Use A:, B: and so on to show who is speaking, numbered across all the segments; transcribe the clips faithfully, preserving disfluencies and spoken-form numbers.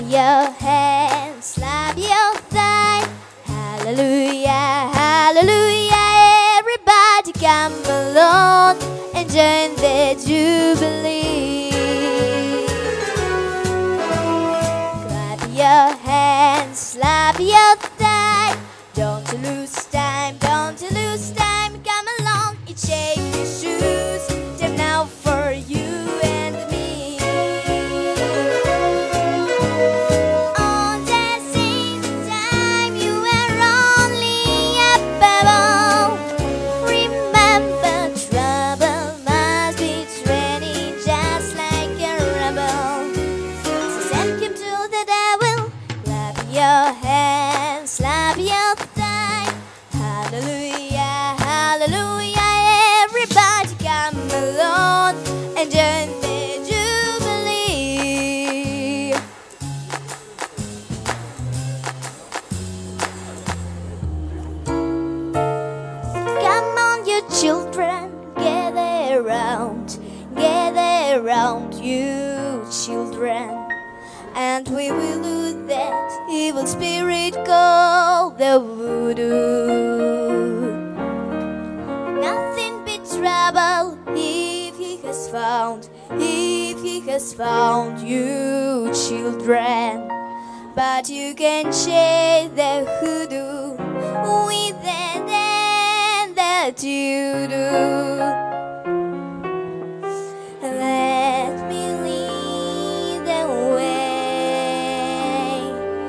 A: your hands, clap your thighs. Hallelujah, hallelujah. Everybody come along and join the jubilee. Clap your hands, clap your thighs. Don't you lose time, don't you lose time. Come along and shake your shoes. Time now for you and me. On that same time you were only a bubble. Remember, trouble must be training just like a rebel. So send him to the devil. Clap your hands, clap your thighs. Hallelujah, hallelujah. Everybody come along and join the jubilee. Come on, you children, gather round, gather round, you children, and we will lose that evil spirit called the voodoo. Nothing but trouble if he has found, if he has found you children. But you can shake the hoodoo with the dance that you do. Let me lead the way,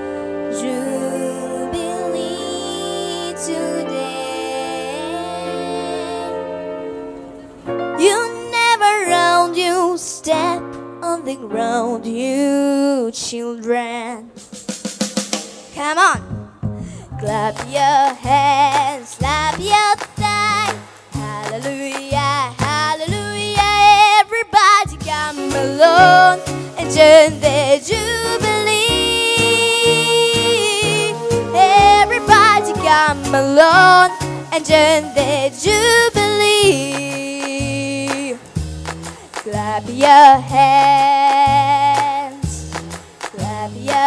A: jubilee today. You never round, you step on the ground, you children. Come on, clap your hands, clap your thighs. Hallelujah, hallelujah. Everybody come along and join the jubilee. Everybody come along and join the jubilee. Clap your hands, clap your